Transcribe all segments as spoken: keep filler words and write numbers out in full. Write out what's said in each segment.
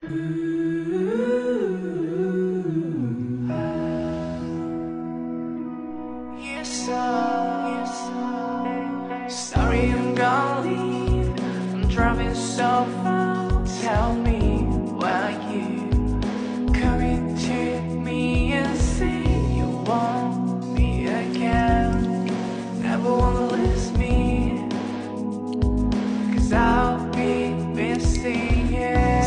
Sorry, I'm gonna leave. I'm driving so far. Tell me why you coming to me and say you want me again. Never wanna lose me, 'cause I'll be missing you.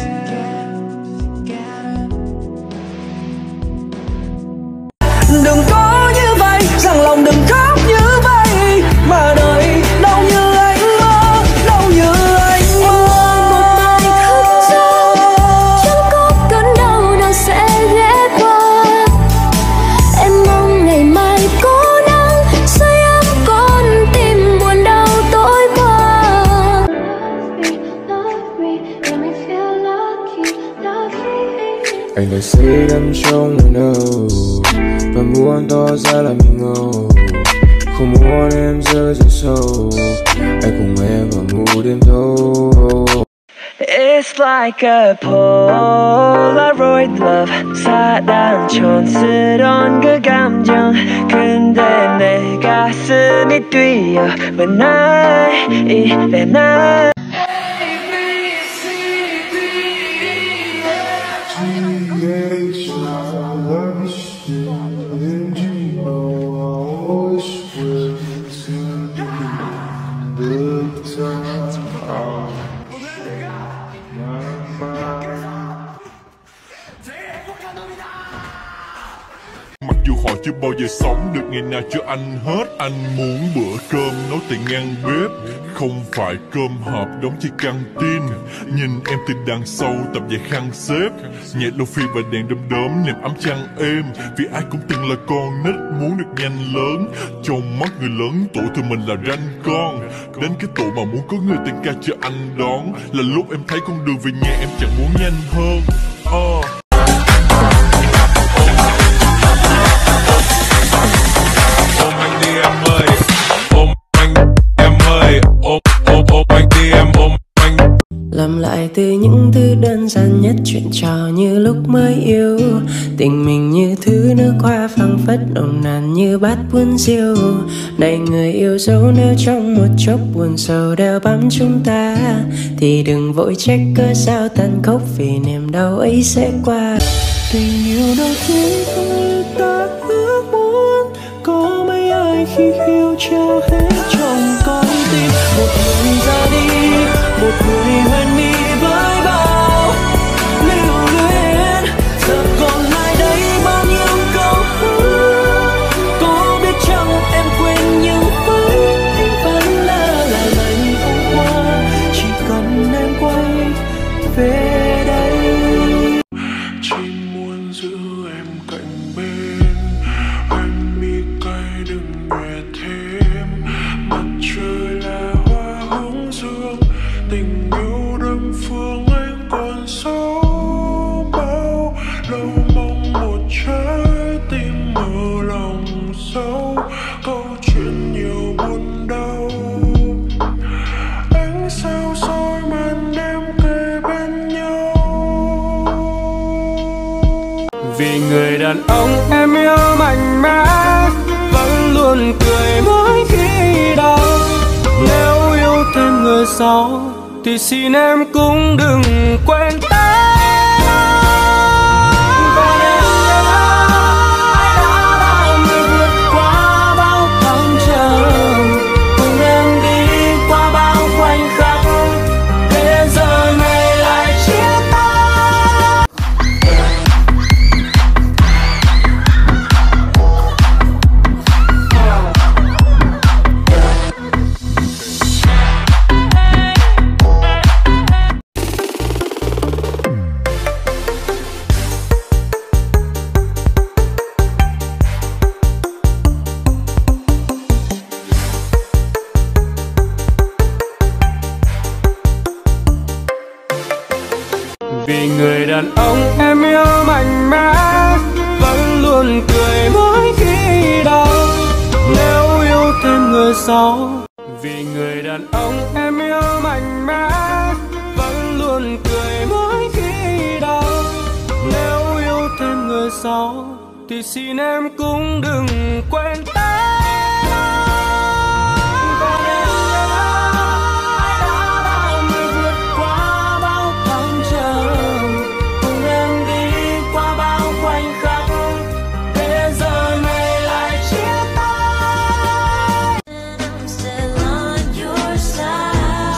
Đừng có như vậy, rằng lòng đừng khóc như vậy, mà đời đâu như anh mơ, đâu như anh mơ. Một bài khóc sâu, chẳng có cơn đau nào sẽ ghé qua. Em mong ngày mai có nắng sưởi ấm con tim buồn đau tối qua. Anh lại say đắm trong nỗi đau và muốn tỏ ra là mình ngầu, không muốn em rơi vào sâu. Anh cùng em vào ngủ đêm thâu. It's like a Polaroid love 사단촌 쓰던 그 감정 근데 내 가슴이 뛰어 when I 이래 난 Mặc dù họ chưa bao giờ sống được ngày nào cho anh hết. Anh muốn bữa cơm nấu tại ngang bếp, không phải cơm hộp đóng trên căng tin. Nhìn em từ đằng sau tập về khăn xếp, nhẹ lo-fi và đèn đom đóm nệm ấm chăn êm. Vì ai cũng từng là con nít muốn được nhanh lớn. Trong mắt người lớn tuổi tụi mình là ranh con. Đến cái tuổi mà muốn có người tên ca cho anh đón, là lúc em thấy con đường về nhà em chẳng muốn nhanh hơn. uh. Làm lại từ những thứ đơn giản nhất, chuyện trò như lúc mới yêu. Tình mình như thứ nước hoa phăng phất nồng nàn như bát buôn diêu. Này người yêu dấu, nếu trong một chốc buồn sầu đeo bám chúng ta, thì đừng vội trách cớ sao tàn khốc, vì niềm đau ấy sẽ qua. Tình yêu đôi khi như ta ước muốn có mấy ai khi yêu trao hết trong con tim. Một người ra đi, một người hoen mi với bao lưu luyến. Giờ còn lại đây bao nhiêu câu hứa, có biết chăng em quên nhưng với anh vẫn là là ngày hôm qua. Chỉ cần em quay về đây, Chỉ muốn giữ em cạnh bên, anh mi cay đừng nhòe thêm. Mặt trời là hoa hướng dương, tình yêu đâm phương anh còn sống. Bao lâu mong một trái tim mở lòng sâu, câu chuyện nhiều buồn đau. Ánh sao soi màn đêm kề bên nhau. vì người đàn ông em yêu mạnh mẽ vẫn luôn cười mỗi khi đau. Nếu yêu thêm người sau thì xin em cũng đừng quên ta. Còn em nhớ ai đã là người vượt qua bao thăng trầm, cùng em đi qua bao khoảnh khắc, để giờ này lại chia tay. Vì người đàn ông em yêu mạnh mẽ vẫn luôn cười mỗi khi đau. Nếu yêu thêm người sau, vì người đàn ông em yêu mạnh mẽ vẫn luôn cười mỗi khi đau. gió thì xin em cũng đừng quên ta. Còn em nhớ ai đã bao người vượt qua bao thăng trầm, cùng em đi qua bao khoảnh khắc, thế giờ này lại chia tay. I'm still on your side.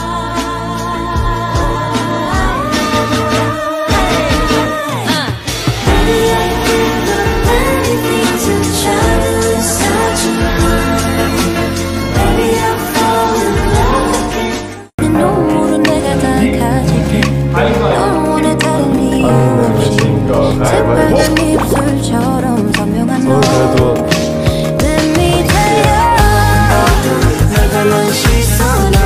Baby, I think of anything to try to inside your mind. Baby, I fall in love again. 너무로 내가 다 가질게. Don't wanna tell me you 없이 새빨간 입술처럼 선명한 너. Let me tell you, 나가는 시선은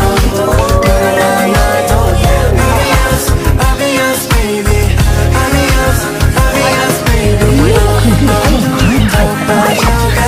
obvious, baby, obvious, obvious, baby. 오빠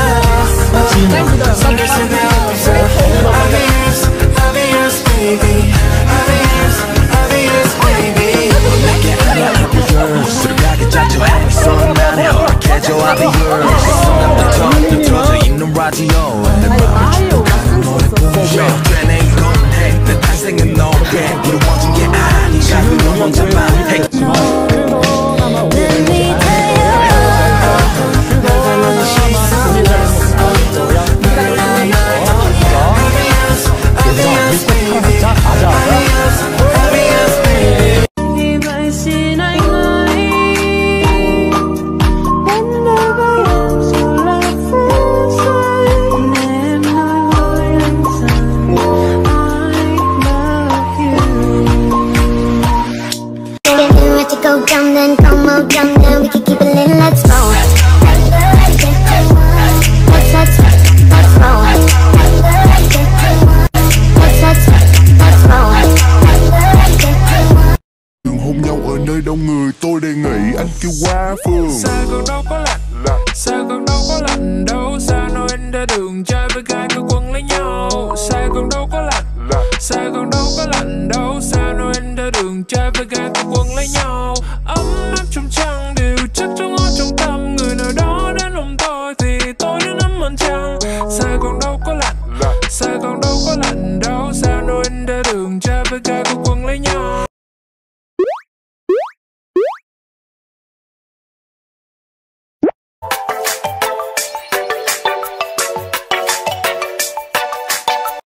저가 손을 쓰며 없어. Obvious, obvious, baby, obvious, obvious, baby. 내게 obvious 들어가게 자주해 손 안에 허락해줘 obvious. 손안도 더 틀어져 있는 라디오 내 맘을 죽어가는 노래 보며 되네 이건 해내 탄생은 너게 이루어진 게 아니야 그런 혼자만 해. Let me tell you, 나가는 시선은 obvious, baby, obvious, obvious, baby. Khi vậy xin anh hãy đến nơi với em dù là phút giây để em nói với anh rằng I love you. Get ready to go down, then come out down, then we can keep it lit, let's roll. Let's, let's, let's roll. Let's, let's, let's roll. Đừng hôn nhau ở nơi đông người, tôi đề nghị anh kêu qua phường. Sài Gòn đâu có lạnh, Sài Gòn đâu có lạnh đâu. Xa Noel ra đường trai với gái cứ quấn lấy nhau. Sài Gòn đâu có lạnh, Sài Gòn đâu có lạnh đâu. Xa Noel ra đường trai với gái cứ quấn lấy nhau. Ấm áp trong trăng đều chắc trong ngõ trong tâm. Người nào đó đến ôm tôi thì tôi đến nắm anh trăng. Sài Gòn đâu có lạnh, Sài Gòn đâu có lạnh đâu. Xa Noel ra đường trai với gái cứ quấn